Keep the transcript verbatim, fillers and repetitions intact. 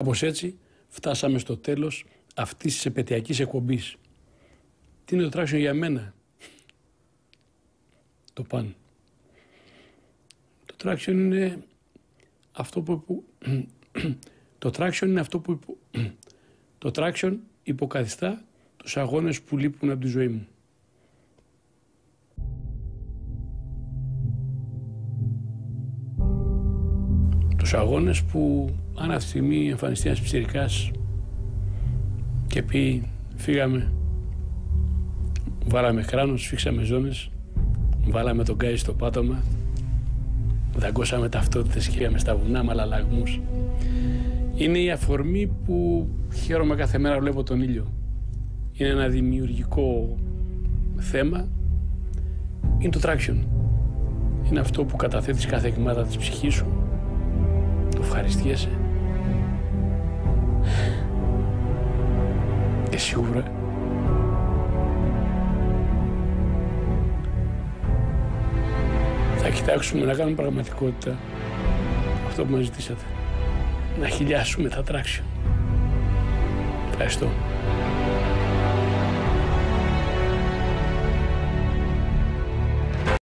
Κάπως έτσι φτάσαμε στο τέλος αυτής της επαιτειακής εκπομπής. Τι είναι το traction για μένα? Το παν. Το traction είναι αυτό που... το traction είναι αυτό που... το traction υποκαθιστά τους αγώνες που λείπουν από τη ζωή μου. Τους αγώνες που αν αυτή τη στιγμή εμφανιστεί ένας πιτσιρικάς και πει φύγαμε, βάλαμε κράνος, φίξαμε ζώνες, βάλαμε τον γκάι στο πάτωμα, δαγκώσαμε ταυτότητες και πήγαμε στα βουνά με αλλαλαγμούς. Είναι η αφορμή που χαίρομαι κάθε μέρα βλέπω τον ήλιο. Είναι ένα δημιουργικό θέμα. Είναι το traction. Είναι αυτό που καταθέτεις κάθε εκμάδα της ψυχής σου. Το ευχαριστιέσαι. Και σίγουρα θα κοιτάξουμε να κάνουμε πραγματικότητα αυτό που μας ζητήσατε. Να χιλιάσουμε τα traction. Ευχαριστώ.